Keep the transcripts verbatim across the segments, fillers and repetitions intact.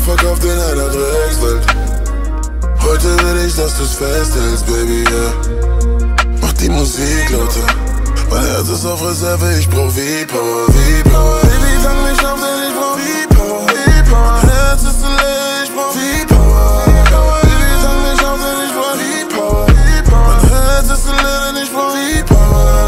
verkauft in einer Dreckswelt. Heute will ich, dass du's festhältst, Baby, yeah. Mach die Musik lauter. Mein Herz ist auf Reserve, ich brauch V-Power, V-Power. Baby, fang mich auf, denn ich brauch V-Power, V-Power. Mein Herz ist zu leer, ich brauch V-Power. Baby, fang mich auf, denn ich brauch V-Power, V-Power. Mein Herz ist zu leer, denn ich brauch V-Power.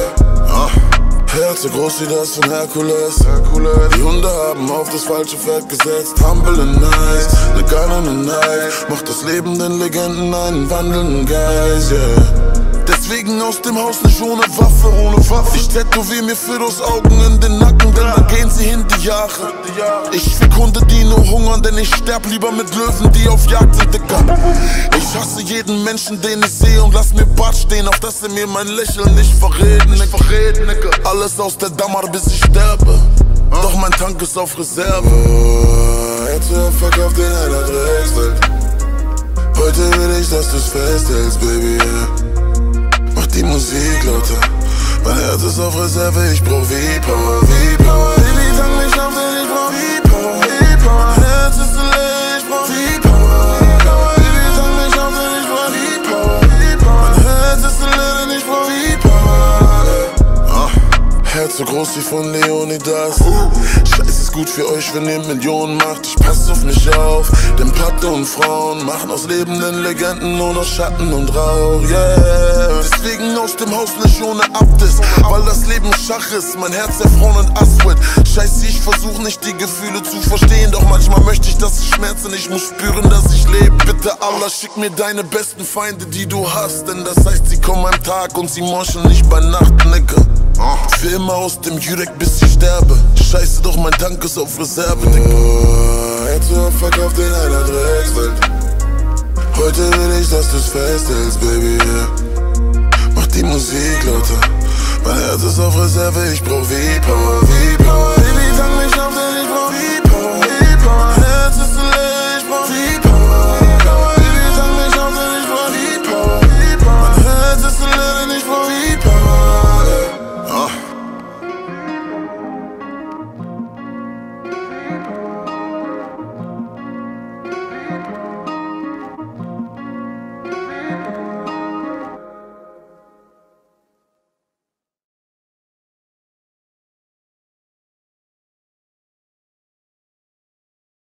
Herz so groß wie das von Herkules. Die Hunde haben auf das falsche Pferd gesetzt. Humble and nice, ne Gun und ne Knife. Macht das Leben den Legenden einen wandelnden Geist, yeah. Deswegen aus dem Haus nicht ohne Waffe, ohne Waffe. Ich tätowier mir Fidos Augen in den Nacken, denn da gehen sie hin die Jahre. Ich fick Hunde, die nur hungern, denn ich sterb lieber mit Löwen, die auf Jagd sind, Dicker. Ich hasse jeden Menschen, den ich sehe und lass mir Bart stehen, auf dass er mir mein Lächeln nicht verrät, nicht verrät, Nicke. Alles aus der Dammer, bis ich sterbe, doch mein Tank ist auf Reserve. Oh, jetzt wird verkauft in einer Dreckswelt. Heute will ich, dass du's festhältst, Baby, yeah. Mach die Musik lauter. Mein Herz ist auf Reserve, ich brauch V-Power, V-Power. Baby, fang mich auf, denn ich brauch V-Power, V-Power. Mein Herz ist zu leer, ich brauch V-Power. Baby, fang mich auf, denn ich brauch V-Power, V-Power. Mein Herz ist zu leer, denn ich brauch V-Power. Ah. Herz so groß wie von Leonidas. Scheiß ist gut für euch, wenn ihr Millionen macht. Ich pass auf mich auf, denn Platte und Frauen machen aus lebenden Legenden nur noch Schatten und Rauch, yeah. Deswegen aus dem Haus nicht ohne Abdiss, weil das Leben Schach ist, mein Herz der Frauen und Aswit. Scheiße, ich versuch nicht die Gefühle zu verstehen, doch manchmal möchte ich, dass ich schmerzen, ich muss spüren, dass ich lebe. Bitte Allah, schick mir deine besten Feinde, die du hast, denn das heißt, sie kommen am Tag und sie morschen nicht bei Nacht, Nicke. Für immer aus dem Jurek, bis ich sterbe. Scheiße, doch mein Tank ist auf Reserve, Digga. Oh, jetzt wird verkauft in einer Dreckswelt. Heute will ich, dass du's festhältst, Baby, yeah. Mach die Musik lauter. Mein Herz ist auf Reserve, ich brauch V-Power, V-Power. Baby, fang mich auf,